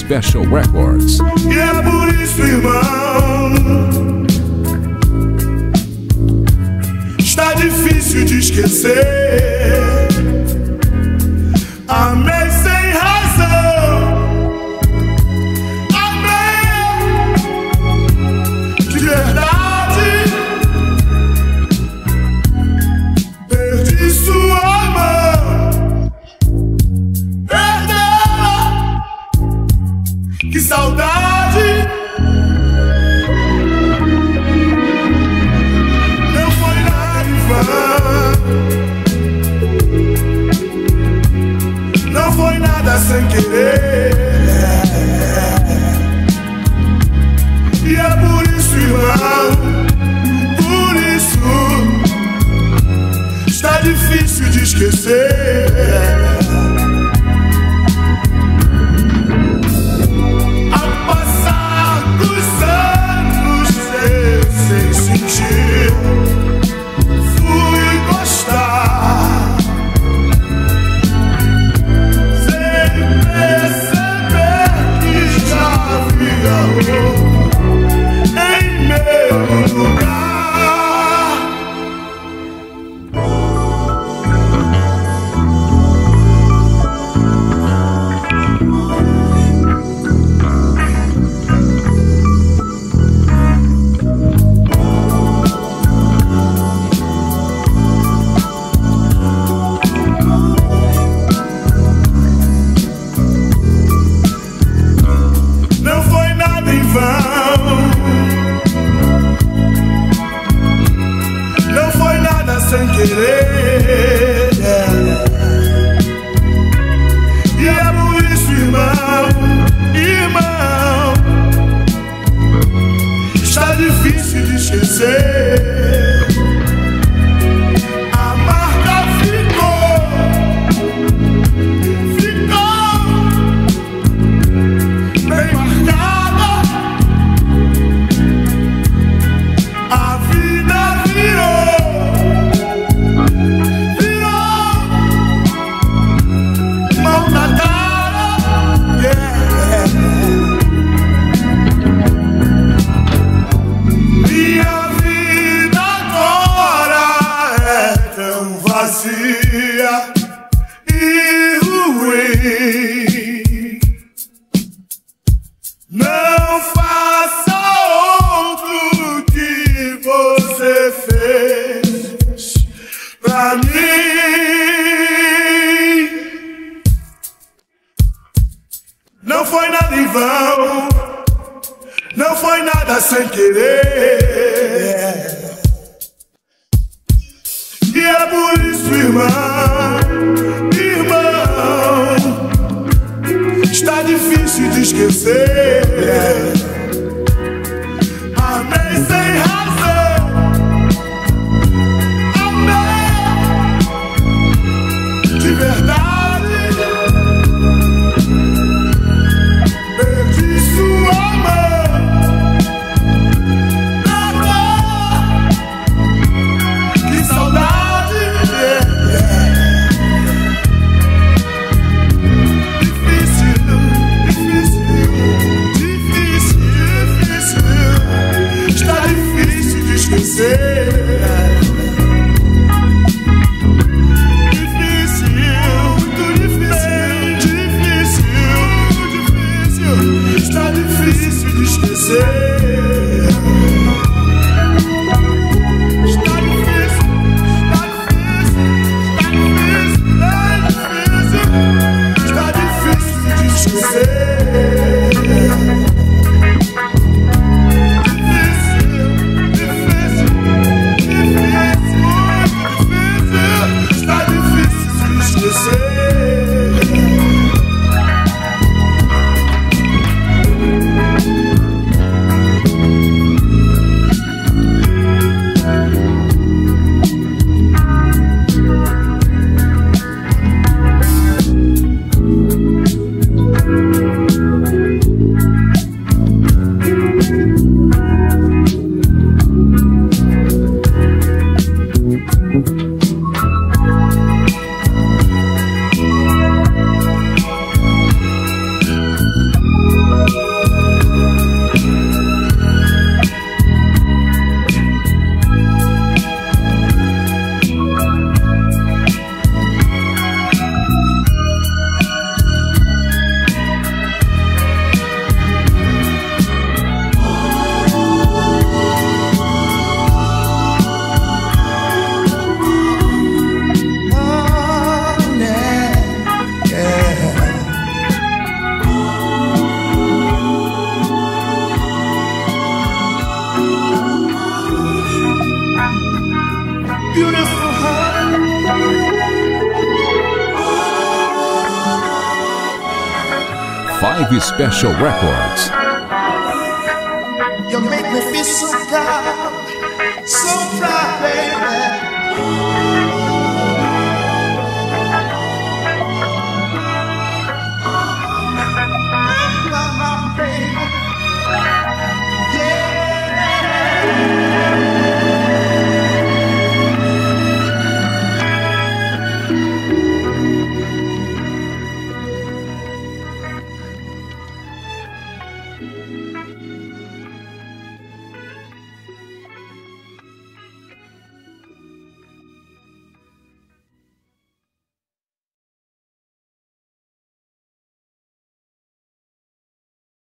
Special Records. E é por isso, irmão, está difícil de esquecer. Amei sem razão, amei de verdade, perdi sua mão, perdeu-a, que saudade. Não foi nada em vão, não foi nada sem querer. E é por isso, irmão, por isso está difícil de esquecer. Ao passar dos anos, eu sem sentir fui gostar, sem perceber que já havia outro em meu lugar. Não foi nada em vão, não foi nada sem querer. E é por isso, irmão, irmão, está difícil de esquecer. A marca ficou, bem marcada. A vida virou mão na cara, yeah. Minha vida agora é tão vazia e ruim. Não faça outro que você fez pra mim. Não foi nada em vão, não foi nada sem querer. E é por isso, irmão, irmão, está difícil de esquecer. Amei sem razão, amei de verdade, perdi sua mão, que saudade, difícil, está difícil de esquecer. Muito difícil, está difícil de esquecer. Está difícil, está difícil de esquecer. Está difícil de esquecer. Live Special Records. You make me feel so proud, baby.